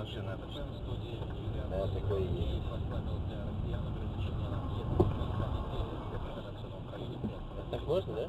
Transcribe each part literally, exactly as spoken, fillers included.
машина. Да, такое есть. Так можно, да?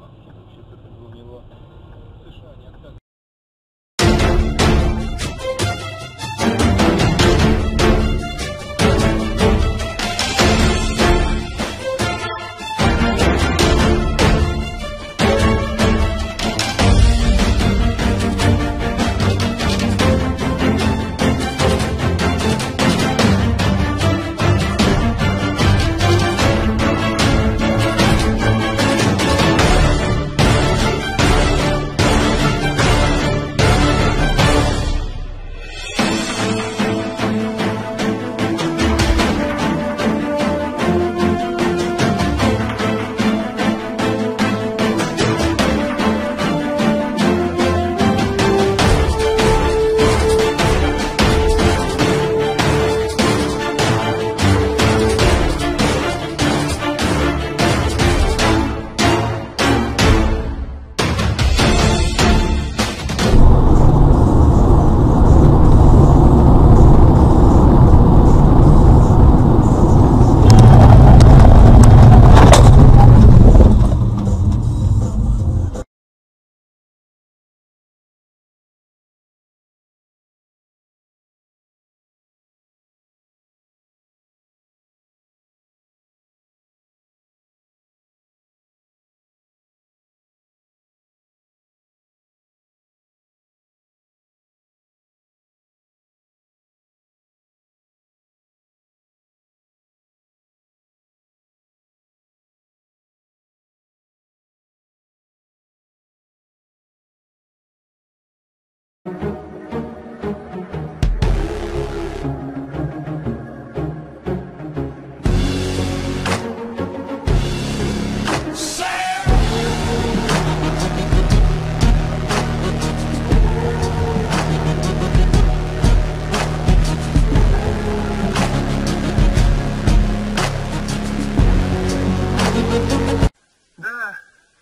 Да,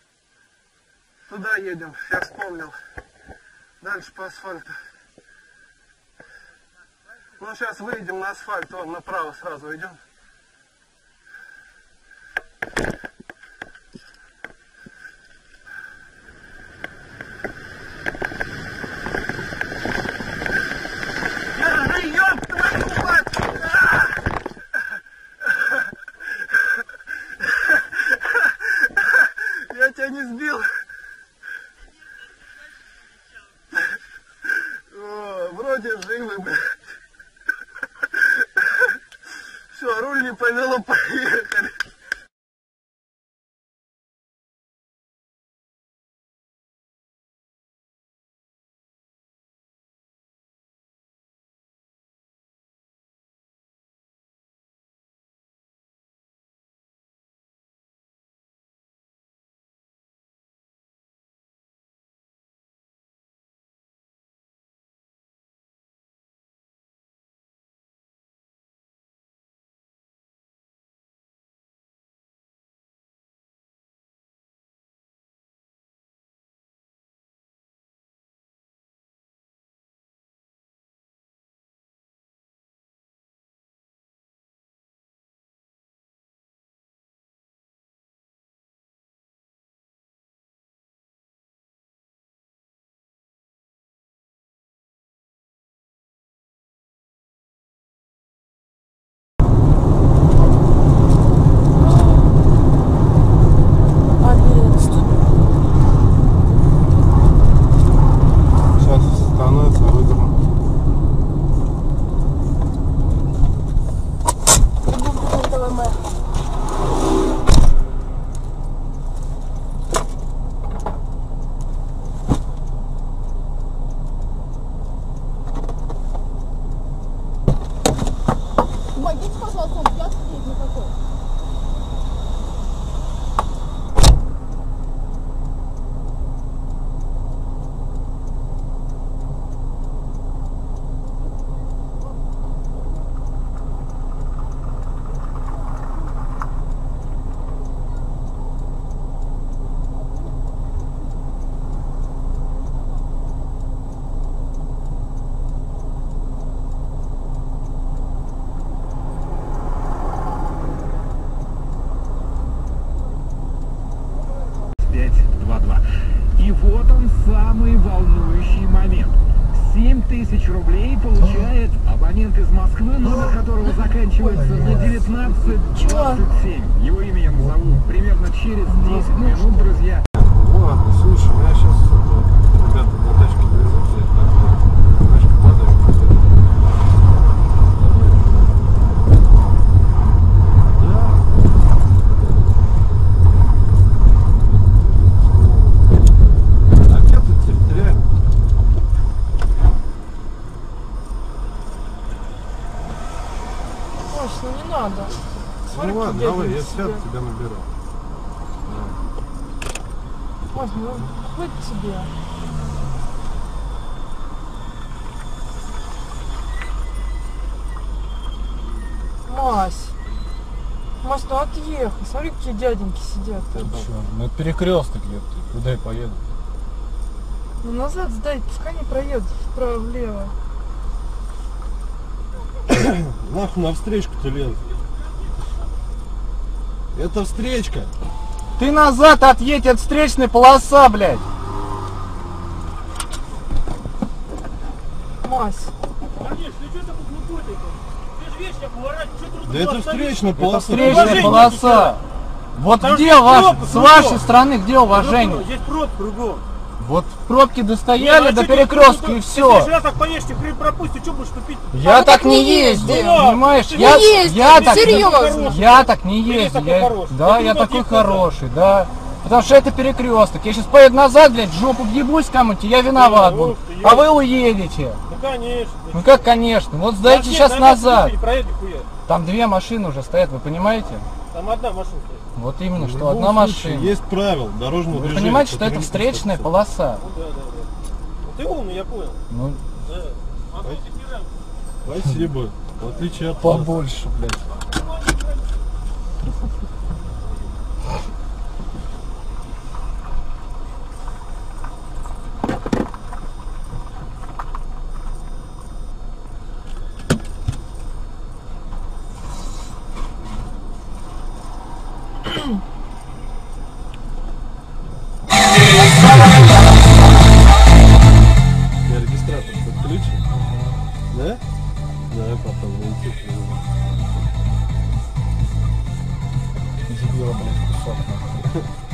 туда едем, я вспомнил. Дальше по асфальту. Ну, сейчас выйдем на асфальт, вон направо сразу идем. Держи, ёб твою мать! Я тебя не сбил. О, вроде живы, блядь. Все, руль не повело, поехали. тысяч рублей получает абонент из Москвы, номер которого заканчивается на девятнадцать двадцать семь. Его имя я назову примерно через десять минут, друзья. Ладно, слушай, я сейчас ребята на тачке довезут, я так тачка падает. Да. А где ты территориально? Маш, ну не надо. Смотри, Ну ладно, какие давай, дяденьки я сяду, сидят. тебя наберу. Маш, ну хоть тебе. Мась. Мась, ну отъехай. Смотри, какие дяденьки сидят. Ну это перекресток, ёпты. Куда я поеду? Ну назад сдай, пускай не проедут вправо-влево. Нахуй на встречку-то лезут. Это встречка. Ты назад отъедь от встречной полоса, блядь. Мась. Да это встречная Это полоса. встречная полоса. Вот где ваш, с вашей стороны, где уважение? Здесь пробка кругом. Вот пробки достояли до перекрестка и все. Если так поедешь, хрен пропустишь, что будешь тупить? Я так не ездил. ездил, понимаешь? Не Я, ездил, я так, серьезно. я так не Ты ездил. такой Я- хороший. да, Ты я вот такой ехал, хороший, да. Потому что это перекресток. Я сейчас поеду назад, блядь, в жопу въебусь кому-нибудь, я виноват Да, буду. ух ты, А вы уедете. Ну конечно. Ну как, конечно. Вот сдайте Вообще, сейчас на назад. Не проедет нихуя. Там две машины уже стоят, вы понимаете? Там одна машина стоит. Вот именно, В что любом одна случае, машина. Есть правила дорожного Вы движения. понимаете, что это которые встречная не полоса? Ну да, да, да. Ну, ты умный, я понял. Ну, Да. А то теперь Спасибо. В отличие от вас. побольше, блядь. Я регистратор подключен. Да? Да, потом найти. Дебила, блядь, кусок, нахуй.